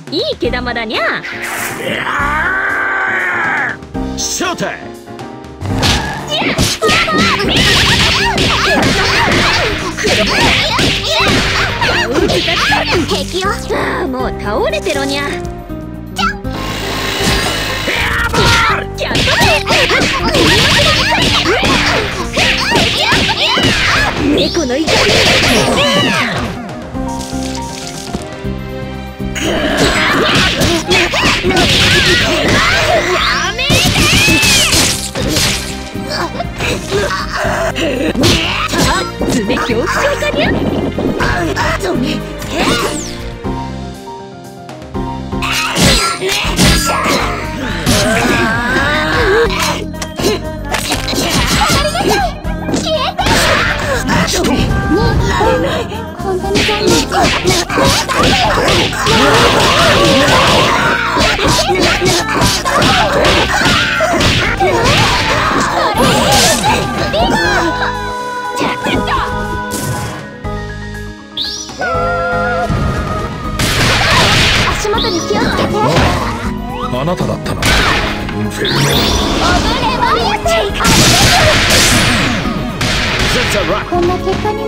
いい毛玉だにゃ。 正体。 敵よ。ああ、もう倒れてろにゃ。猫の怒り。やめて。爪恐怖症かにゃ。足元に気をつけて。 あなただったな。インフェルノ。 こんな結果に